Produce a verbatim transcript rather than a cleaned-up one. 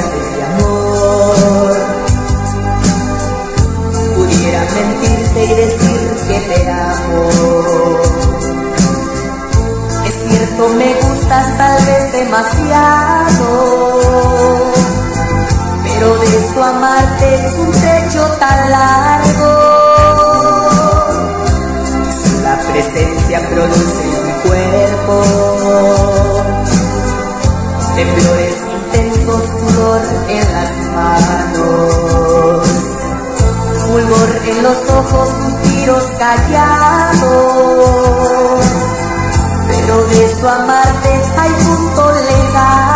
haces de amor. Pudiera mentirte y decir que te amo. Es cierto, me gustas tal vez demasiado, pero de eso amarte es un trecho tan largo. Y si la presencia produce en mi cuerpo temblores intensos, sudor en las manos, fulgor en los ojos, suspiros callados, pero de eso amarte hay punto legal.